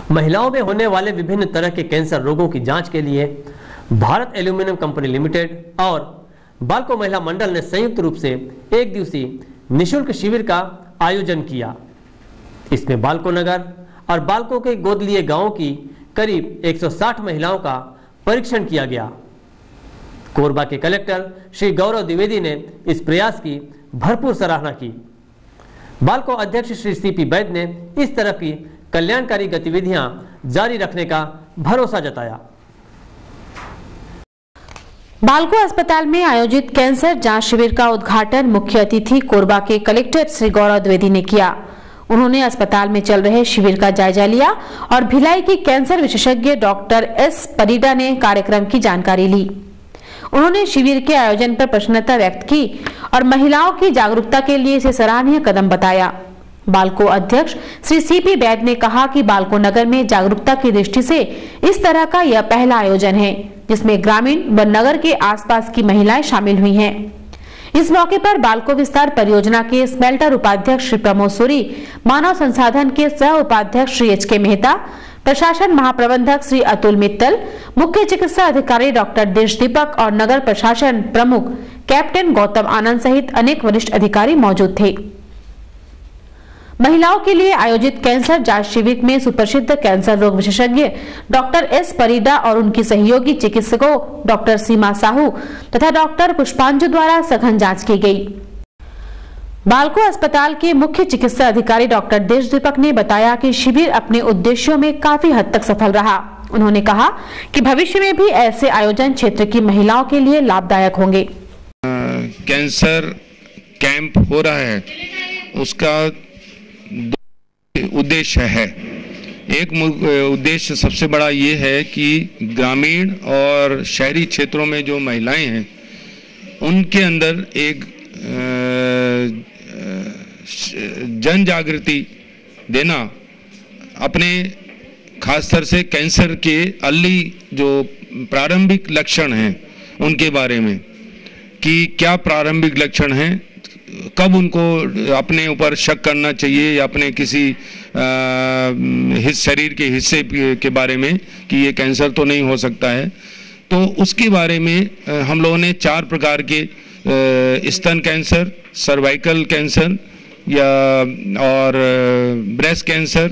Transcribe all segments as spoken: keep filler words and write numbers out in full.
महिलाओं में होने वाले विभिन्न तरह के कैंसर रोगों की जांच के लिए भारत एल्यूमिनियम कंपनी लिमिटेड और बालको महिला मंडल ने संयुक्त रूप से एक दिवसीय निशुल्क शिविर का आयोजन किया। इसमें बालको नगर और बालको के गोदलिए गांवों की करीब एक सौ साठ महिलाओं का परीक्षण किया गया। कोरबा के कलेक्टर श्री गौरव द्विवेदी ने इस प्रयास की भरपूर सराहना की। बालको अध्यक्ष श्री सी पी वैद्य ने इस तरह की कल्याणकारी गतिविधियां जारी रखने का भरोसा जताया। बालको अस्पताल में आयोजित कैंसर जांच शिविर का उद्घाटन मुख्य अतिथि कोरबा के कलेक्टर श्री गौरव द्विवेदी ने किया। उन्होंने अस्पताल में चल रहे शिविर का जायजा लिया और भिलाई की कैंसर विशेषज्ञ डॉक्टर एस परिडा ने कार्यक्रम की जानकारी ली। उन्होंने शिविर के आयोजन पर प्रसन्नता व्यक्त की और महिलाओं की जागरूकता के लिए इसे सराहनीय कदम बताया। बालको अध्यक्ष श्री सी पी वैद्य ने कहा कि बालको नगर में जागरूकता की दृष्टि से इस तरह का यह पहला आयोजन है जिसमें ग्रामीण व नगर के आसपास की महिलाएं शामिल हुई हैं। इस मौके पर बालको विस्तार परियोजना के स्मेल्टर उपाध्यक्ष श्री प्रमोद सूरी, मानव संसाधन के सह उपाध्यक्ष श्री एच के मेहता, प्रशासन महाप्रबंधक श्री अतुल मित्तल, मुख्य चिकित्सा अधिकारी डॉक्टर देश दीपक और नगर प्रशासन प्रमुख कैप्टन गौतम आनंद सहित अनेक वरिष्ठ अधिकारी मौजूद थे। महिलाओं के लिए आयोजित कैंसर जांच शिविर में सुप्रसिद्ध कैंसर रोग विशेषज्ञ डॉक्टर एस परिडा और उनकी सहयोगी चिकित्सकों डॉक्टर सीमा साहू तथा डॉक्टर पुष्पांजु द्वारा सघन जांच की गई। बालको अस्पताल के मुख्य चिकित्सा अधिकारी डॉक्टर देश दीपक ने बताया कि शिविर अपने उद्देश्यों में काफी हद तक सफल रहा। उन्होंने कहा कि भविष्य में भी ऐसे आयोजन क्षेत्र की महिलाओं के लिए लाभदायक होंगे। कैंसर कैंप हो रहा है, उसका उद्देश्य है। एक उद्देश्य सबसे बड़ा ये है कि ग्रामीण और शहरी क्षेत्रों में जो महिलाएं हैं उनके अंदर एक जन जागृति देना, अपने खासतर से कैंसर के अर्ली जो प्रारंभिक लक्षण हैं उनके बारे में कि क्या प्रारंभिक लक्षण हैं, कब उनको अपने ऊपर शक करना चाहिए या अपने किसी हिस्से शरीर के हिस्से के बारे में कि ये कैंसर तो नहीं हो सकता है। तो उसके बारे में हम लोगों ने चार प्रकार के स्तन कैंसर, सर्वाइकल कैंसर या और ब्रेस्ट कैंसर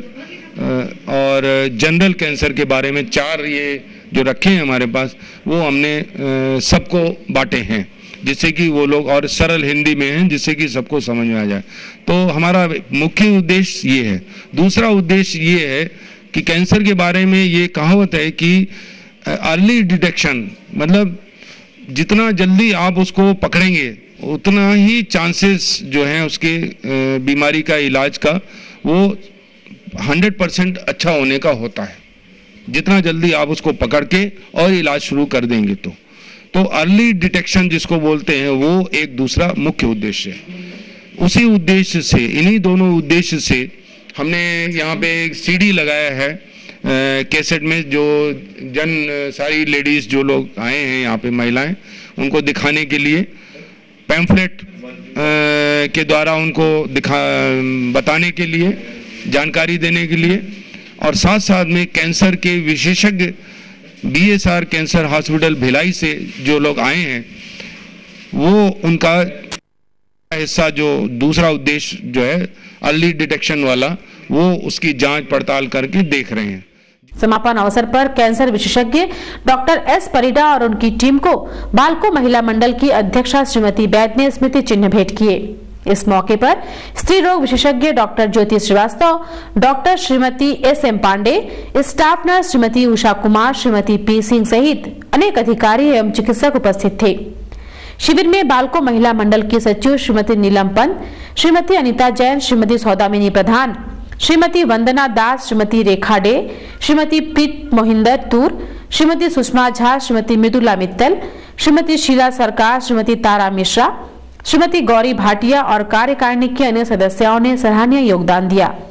और जनरल कैंसर के बारे में चार ये जो रखे हैं हमारे पास, वो हमने सबको बांटे हैं जिससे कि वो लोग और सरल हिंदी में हैं जिससे कि सबको समझ में आ जाए। तो हमारा मुख्य उद्देश्य ये है। दूसरा उद्देश्य ये है कि कैंसर के बारे में ये कहावत है कि अर्ली डिटेक्शन, मतलब जितना जल्दी आप उसको पकड़ेंगे उतना ही चांसेस जो हैं उसके बीमारी का इलाज का वो हंड्रेड परसेंट अच्छा होने का होता है, जितना जल्दी आप उसको पकड़ के और इलाज शुरू कर देंगे तो तो अर्ली डिटेक्शन जिसको बोलते हैं वो एक दूसरा मुख्य उद्देश्य है। उसी उद्देश्य से, इन्हीं दोनों उद्देश्य से हमने यहाँ पे एक सीडी लगाया है कैसेट में, जो जन सारी लेडीज जो लोग आए हैं यहाँ पे महिलाएं, उनको दिखाने के लिए पैम्फलेट के द्वारा उनको दिखा बताने के लिए, जानकारी देने के लिए, और साथ साथ में कैंसर के विशेषज्ञ B S R cancer hospital Bhilai से जो लोग आए हैं वो उनका हिस्सा, जो दूसरा उद्देश्य जो है अर्ली डिटेक्शन वाला, वो उसकी जांच पड़ताल करके देख रहे हैं। समापन अवसर पर कैंसर विशेषज्ञ डॉक्टर एस परिडा और उनकी टीम को बालको महिला मंडल की अध्यक्षा श्रीमती वैद्य ने स्मृति चिन्ह भेंट किए। इस मौके पर स्त्री रोग विशेषज्ञ doctor Jyoti Shrivastava, doctor Shrimati S M Pandey, staff nurse Shrimati Usha Kumar, Shrimati P Singh सहित अनेक अधिकारी एवं चिकित्सक उपस्थित थे। शिविर में बालको महिला मंडल की सचिव श्रीमती नीलम पंत, श्रीमती अनिता जैन, श्रीमती सौदामिनी प्रधान, श्रीमती वंदना दास, श्रीमती रेखा डे, श्रीमती प्रीत मोहिंदर तूर, श्रीमती सुषमा झा, श्रीमती मृदुला मित्तल, श्रीमती शीला सरकार, श्रीमती तारा मिश्रा, श्रीमती गौरी भाटिया और कार्यकारिणी के अन्य सदस्यों ने सराहनीय योगदान दिया।